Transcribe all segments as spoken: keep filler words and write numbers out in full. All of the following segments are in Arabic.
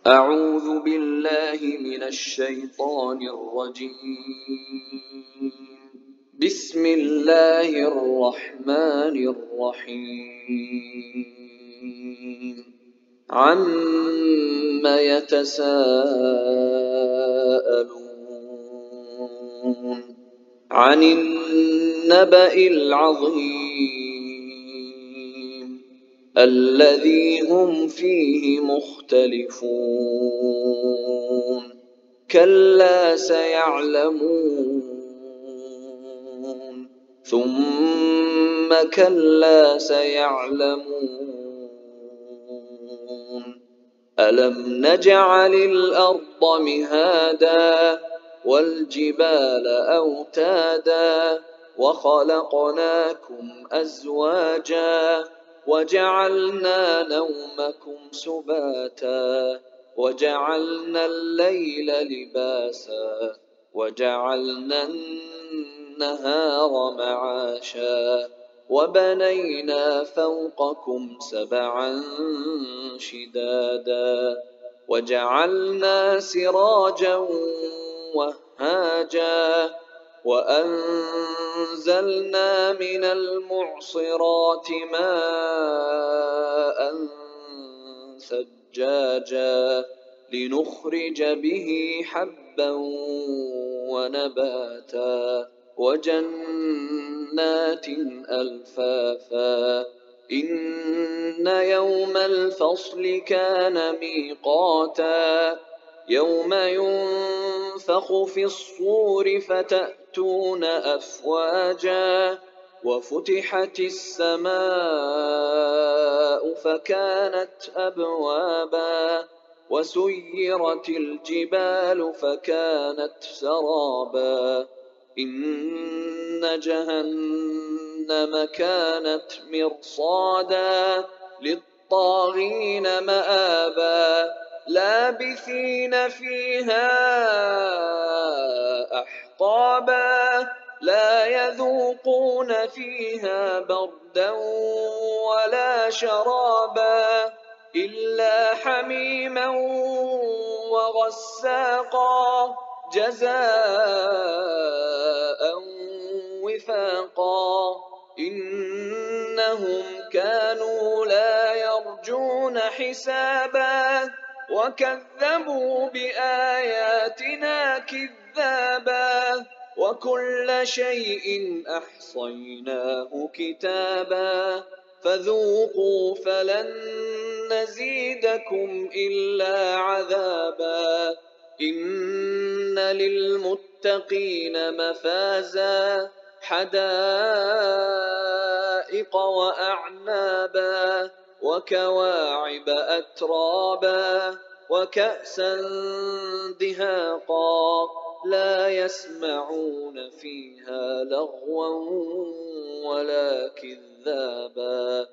أعوذ بالله من الشيطان الرجيم. بسم الله الرحمن الرحيم. عَمَّ يتساءلون عن النبأ العظيم الذي هم فيه مختلفون كلا سيعلمون ثم كلا سيعلمون ألم نجعل الأرض مهادا والجبال أوتادا وخلقناكم أزواجا وجعلنا نومكم سباتا وجعلنا الليل لباسا وجعلنا النهار معاشا وبنينا فوقكم سبعا شدادا وجعلنا سراجا وهاجا وأنزلنا من المعصرات ماء ثجاجا لنخرج به حبا ونباتا وجنات ألفافا إن يوم الفصل كان ميقاتا يوم ينفخ في الصور فتأتون أفواجا وفتحت السماء فكانت أبوابا وسيرت الجبال فكانت سرابا إن جهنم كانت مرصادا للطاغين مآبا لابثين فيها أحقابا لا يذوقون فيها بردا ولا شرابا إلا حميما وغساقا جزاء وفاقا إنهم كانوا لا يرجون حسابا وكذبوا بآياتنا كذابا وكل شيء أحصيناه كتابا فذوقوا فلن نزيدكم إلا عذابا إن للمتقين مفازا حدائق وأعنابا وكواعب أترابا وكأسا دهاقا لا يسمعون فيها لغوا ولا كذابا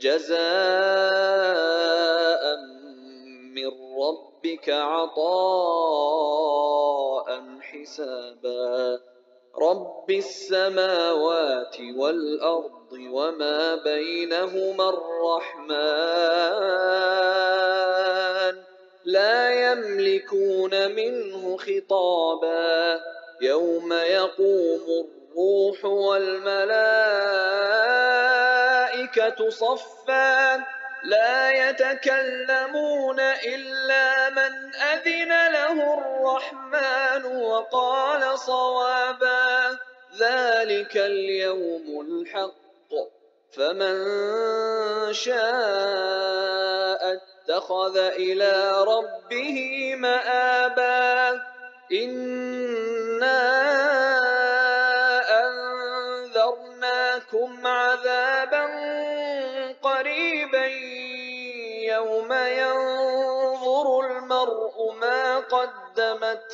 جزاء من ربك عطاء حسابا رب السماوات والأرض وما بينهما الرحمن لا يملكون منه خطابا يوم يقوم الروح والملائكة صفا لا يتكلمون إلا من أذن له الرحمن وقال صوابا ذلك اليوم الحق فمن شاء اتخذ إلى ربه مآبا إنا أنذرناكم عذابا قريبا يوم ينظر المرء ما قدمت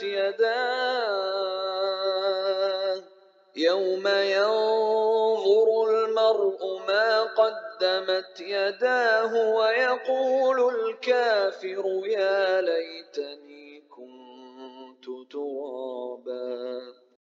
يداه يوم ينظر المرء ما قدمت يداه ويقول الكافر يا ليتني كنت ترابا.